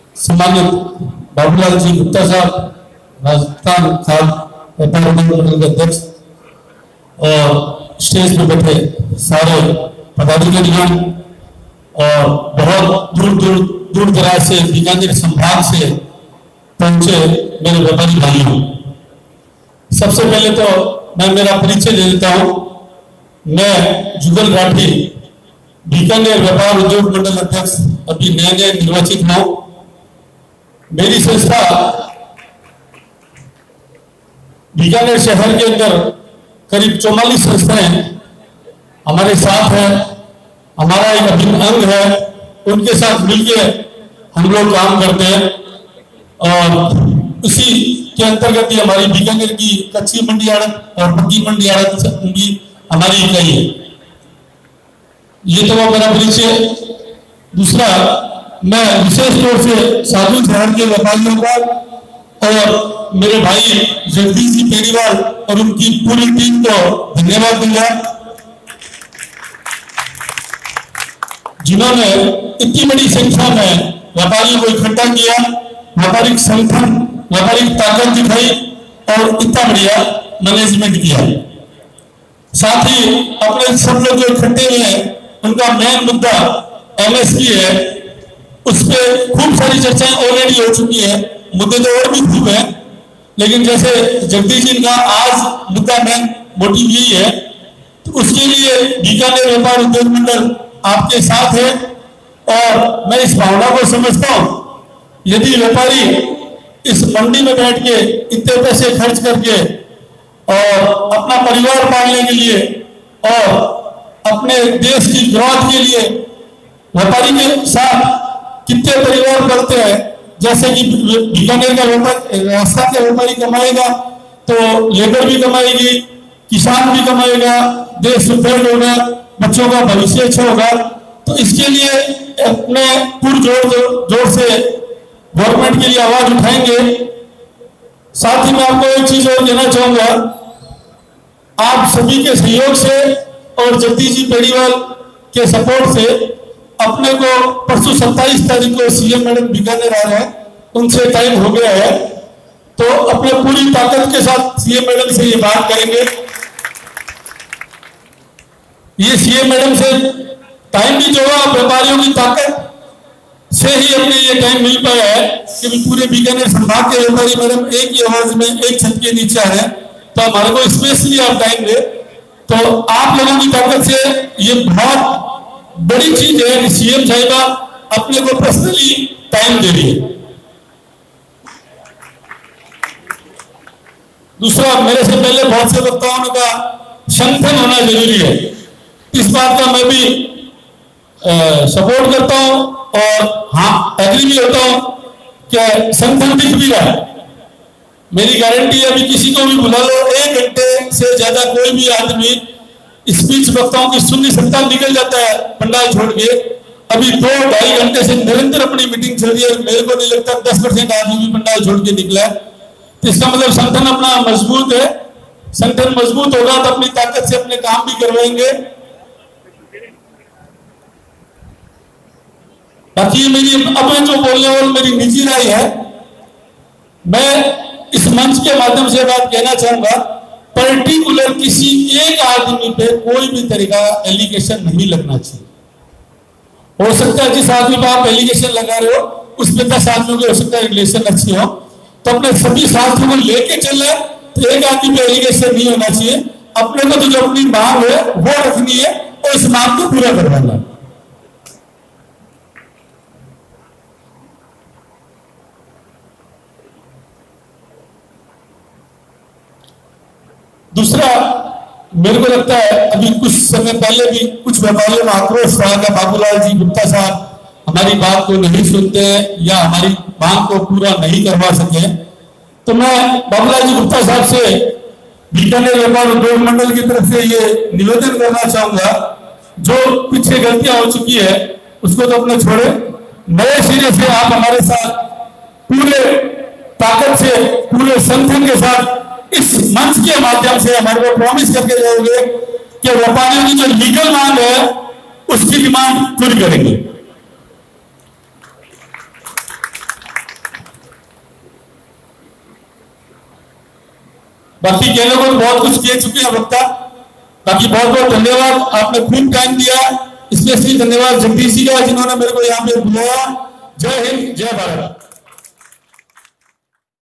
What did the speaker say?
सम्मानित बाबूलाल जी गुप्ता साहब, राजस्थान खाद्य व्यापार मंडल के अध्यक्ष, और स्टेज पर बैठे सारे पदाधिकारियों और बहुत दूर दराज से बीकानेर संभाग से पहुंचे मेरे व्यापारी भाइयों, सबसे पहले तो मैं मेरा परिचय दे देता हूं। मैं जुगल राठी, बीकानेर व्यापार उद्योग मंडल अध्यक्ष, अभी नए निर्वाचित हूं। मेरी संस्था बीकानेर शहर के अंदर करीब 44 संस्थाएं हमारे साथ है, हमारा एक अभिन्न अंग है, उनके साथ मिलकर हम लोग काम करते हैं और उसी के अंतर्गत ही हमारी बीकानेर की कच्ची मंडी आड़त और पक्की मंडी आड़त भी हमारी इकाई है। ये तो वो मेरा परिचय। दूसरा, मैं विशेष तौर से साधु शहर के व्यापारियों का और मेरे भाई जगदीश जी पेड़ीवाल और उनकी पूरी टीम को धन्यवाद दूंगा, जिन्होंने इतनी बड़ी संख्या में व्यापारियों को इकट्ठा किया, व्यापारिक संगठन, व्यापारिक ताकत दिखाई और इतना बढ़िया मैनेजमेंट किया। साथ ही अपने सब लोग जो इकट्ठे हुए हैं, उनका मेन मुद्दा एमएसपी है, उस पर खूब सारी चर्चाएं ऑलरेडी हो चुकी है। मुद्दे तो और भी खूब है, लेकिन जैसे जगदीश जी का आज मुद्दा मेन मोटिव यही है, तो उसके लिए बीकानेर व्यापार उद्योग मंडल आपके साथ है। और मैं इस भावना को समझता हूं, यदि व्यापारी इस मंडी में बैठ के इतने पैसे खर्च करके और अपना परिवार पालने के लिए और अपने देश की ग्रोथ के लिए व्यापारी के साथ कितने परिवार पलते हैं, जैसे कि बीकानेर का व्यापारी, राजस्थान का व्यापारी कमाएगा तो लेबर भी कमाएगी, किसान भी कमाएगा, देश सुदृढ़ होगा, बच्चों का भविष्य अच्छा होगा। तो इसके लिए अपने पुरजोर से गवर्नमेंट के लिए आवाज उठाएंगे। साथ ही मैं आपको एक चीज और कहना चाहूंगा, आप सभी के सहयोग से और जगदीश जी पेड़ीवाल के सपोर्ट से अपने को परसों 27 तारीख को सीएम मैडम बीकानेर आ रहे हैं, उनसे टाइम हो गया है, तो अपने पूरी ताकत के साथ सीएम मैडम से ये बात करेंगे। ये सीएम मैडम से टाइम भी जो है व्यापारियों की ताकत से ही अपने ये टाइम मिल पाया है कि पूरे बीकानेर संभाग के व्यापारी मैडम एक ही आवाज में एक छत के नीचे है, तो हमारे को स्पेशली आप टाइम दे, तो आप लोगों की ताकत से ये बहुत बड़ी चीज है कि सीएम साहिबा अपने को पर्सनली टाइम दे रही है। दूसरा, मेरे से पहले बहुत से वक्ताओं का संगठन होना जरूरी है, इस बात का मैं भी सपोर्ट करता हूं और हाँ एग्री भी होता हूं कि संगठन दिख भी रहा है। मेरी गारंटी है, अभी किसी को भी बुला लो, 1 घंटे से ज्यादा कोई भी आदमी स्पीच वक्ताओं की सुन नहीं सकता, निकल जाता है पंडाल छोड़ के। अभी 2-2.5 घंटे से निरंतर अपनी मीटिंग चल रही है, मेरे को नहीं लगता 10% आदमी भी पंडाल छोड़ के निकला है। तो इसका मतलब संगठन अपना मजबूत है, संगठन मजबूत होगा तो अपनी ताकत से अपने काम भी करवाएंगे। बाकी मेरी अब जो बोलने वाली मेरी निजी राय है, मैं इस मंच के माध्यम से बात कहना चाहूंगा, पर्टिकुलर किसी एक आदमी पे कोई भी तरीका एलिगेशन नहीं लगना चाहिए। हो सकता है जिस आदमी पर आप एलिगेशन लगा रहे हो उस पे 10 आदमियों के हो सकता है रिलेशन अच्छे हो, तो अपने सभी साथियों को लेके चल रहे, तो एक आदमी पे एलिगेशन नहीं होना चाहिए। अपने को तो जो अपनी मांग है वो रखनी है और इस मांग को पूरा करवाना है। दूसरा, मेरे को लगता है अभी कुछ समय पहले भी कुछ व्यापारियों में आक्रोश रहा था, बाबूलाल जी गुप्ता साहब हमारी बात को नहीं सुनते हैं या हमारी मांग को पूरा नहीं करवा सके। तो मैं बाबूलाल जी गुप्ता साहब से बीकानेर व्यापार उद्योग मंडल की तरफ से ये निवेदन करना चाहूंगा, जो पीछे गलतियां हो चुकी है उसको तो अपने छोड़े, नए सिरे से आप हमारे साथ पूरे ताकत से पूरे संगठन के साथ इस मंच के माध्यम से हमारे को प्रॉमिस करके जाओगे कि व्यापारियों की जो लीगल मांग है उसकी डिमांड पूरी करेंगे। बाकी कहने को तो बहुत कुछ कह चुके हैं वक्ता। बाकी बहुत बहुत धन्यवाद, आपने खूब टाइम दिया। स्पेशली धन्यवाद जगदीश जी का जिन्होंने मेरे को यहाँ पे बुलाया। जय हिंद, जय भारत।